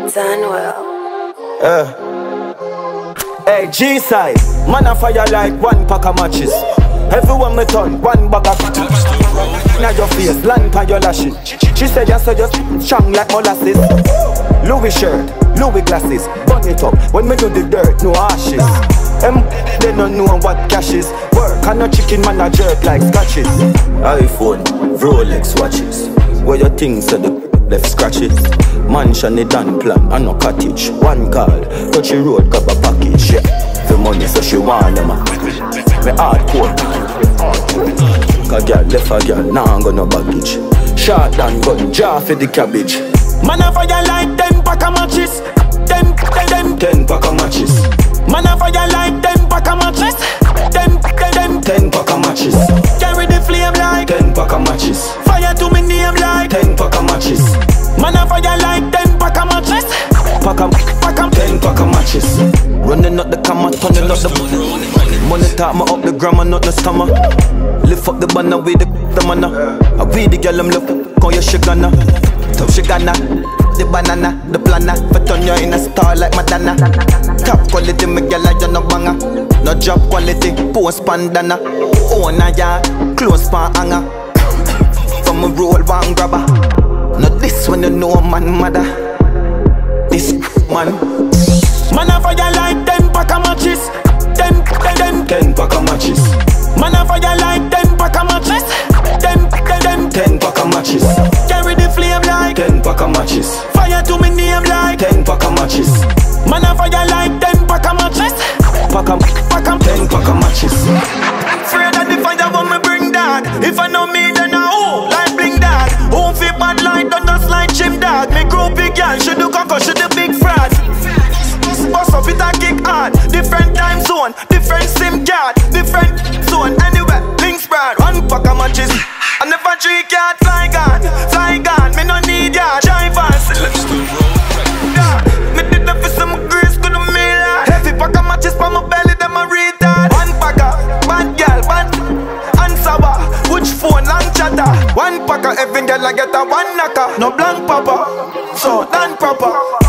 Hey, G-side, man a fire like one pack of matches. Everyone me turn, one bag of now your face, land by your lashes. She said you so just strong like molasses. Louis shirt, Louis glasses, burn it up. When me do the dirt, no ashes. They don't know what cash is. Work and no chicken man a jerk like scratches. iPhone, Rolex watches. Where your things said the left scratches. Mansion it done plan and no cottage. One call, touch the road, grab a package. Yeah, the money so she want them. Me hardcore. A girl left a girl, now I'm gonna baggage. Shot and gun, jar for the cabbage. Man a fire like 10 pack of matches. 10 pack of matches. Man a fire like 10 pack of matches. 10 pack of matches. Carry the flame like 10 pack of matches. Fire to me name like 10 pack of matches. Man a fire like 10 pack of matches. Pack 10 pack of matches. Running up the camera, turning up the money talk me up the grammar, not the stomach. Lift up the banner with the manna. I read the girl I'm look on your shigana. Top shigana, the banana, the planner. For turn you in a star like Madonna. Top quality, me girl like you no banger. No job quality, post bandana. Own a yard, close pan hanger. From a roll one grabber. Not this when you know a man mother. This man. Man a fire like 10 pack of matches. 10 pack of matches. Man a fire like 10 pack of matches. 10 pack of matches. Carry the flame like 10 pack of matches. Fire to me name like 10 pack of matches. Man a fire like 10 pack of matches. 10 pack of matches. Afraid of the fire when me bring that. If I know me then I who like bring that. Who feel bad like don't just like chim dog. Me grow big girl, she do coco, she the big frat. Bust up it a kick hard. Different time zone, different SIM card, different zone. Anywhere, links spread, one pack of matches. And if I tree cat fly gone, me no need ya. Drive us. Me did that for some grace, couldn't mean that. Heavy pack of matches for my belly, them a retard. One pack of bad girl, bad and sour. Which phone, long chatter. One pack of every girl I get a one knocker. No blank papa, so non proper.